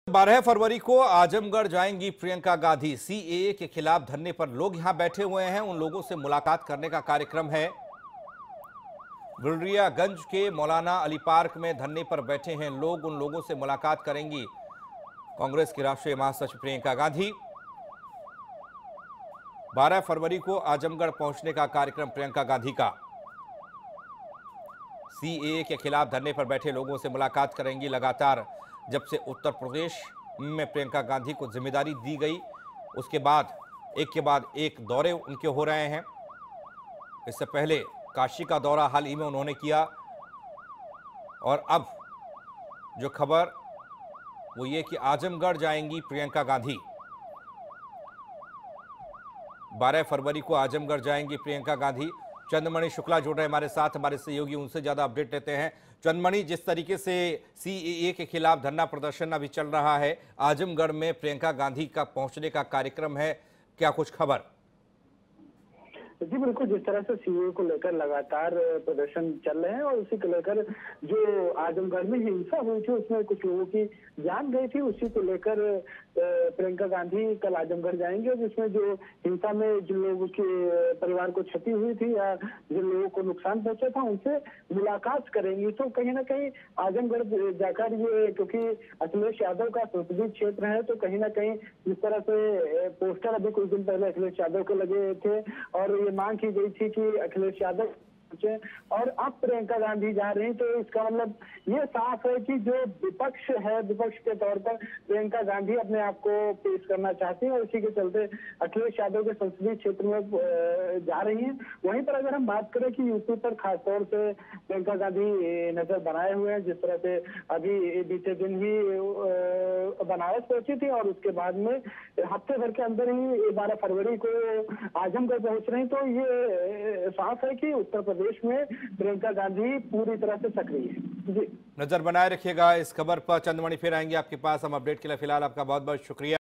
12 फरवरी को आजमगढ़ जाएंगी प्रियंका गांधी। सीएए के खिलाफ धरने पर लोग यहां बैठे हुए हैं, उन लोगों से मुलाकात करने का कार्यक्रम है। गुलरियागंज के मौलाना अली पार्क में धरने पर बैठे हैं लोग, उन लोगों से मुलाकात करेंगी कांग्रेस की राष्ट्रीय महासचिव प्रियंका गांधी। 12 फरवरी को आजमगढ़ पहुंचने का कार्यक्रम प्रियंका गांधी का। सीएए के खिलाफ धरने पर बैठे लोगों से मुलाकात करेंगी। लगातार जब से उत्तर प्रदेश में प्रियंका गांधी को जिम्मेदारी दी गई, उसके बाद एक दौरे उनके हो रहे हैं। इससे पहले काशी का दौरा हाल ही में उन्होंने किया, और अब जो खबर वो ये कि आजमगढ़ जाएंगी प्रियंका गांधी। 12 फरवरी को आजमगढ़ जाएंगी प्रियंका गांधी। चंद्रमणि शुक्ला जुड़ रहे हमारे साथ, हमारे सहयोगी, उनसे ज्यादा अपडेट लेते हैं। चंद्रमणि, जिस तरीके से सीएए के खिलाफ धरना प्रदर्शन अभी चल रहा है, आजमगढ़ में प्रियंका गांधी का पहुंचने का कार्यक्रम है, क्या कुछ खबर? जी बिल्कुल, जिस तरह से सीएए को लेकर लगातार प्रदर्शन चल रहे हैं और उसी को लेकर जो आजमगढ़ में हिंसा हुई थी उसमें कुछ लोगों की जान गई थी, उसी को लेकर प्रियंका गांधी कल आजमगढ़ जाएंगे। जिसमें जो हिंसा में जिन लोगों के परिवार को क्षति हुई थी या जिन लोगों को नुकसान पहुंचा था उनसे मुलाकात करेंगी। तो कहीं ना कहीं आजमगढ़ जाकर ये, क्योंकि अखिलेश यादव का संसदीय क्षेत्र है, तो कहीं ना कहीं जिस तरह से पोस्टर अभी कुछ दिन पहले अखिलेश यादव के लगे थे और ये मांग की गई थी कि अखिलेश यादव और अब प्रियंका गांधी जा रही, तो इसका मतलब ये साफ है कि जो विपक्ष है, विपक्ष के तौर पर प्रियंका गांधी अपने आप को पेश करना चाहती है और इसी के चलते अखिलेश यादव के संसदीय क्षेत्र में जा रही हैं। वहीं पर अगर हम बात करें कि यूपी पर खासतौर से प्रियंका गांधी नजर बनाए हुए हैं, जिस तरह से अभी बीते दिन ही बनारस पहुंची थी और उसके बाद में हफ्ते भर के अंदर ही 12 फरवरी को आजमगढ़ पहुंच रही, तो ये साफ है कि उत्तर प्रदेश में प्रियंका गांधी पूरी तरह से सक्रिय है। जी, नजर बनाए रखिएगा इस खबर पर। चंद्रमणि फिर आएंगे आपके पास हम अपडेट के लिए। फिलहाल आपका बहुत बहुत शुक्रिया।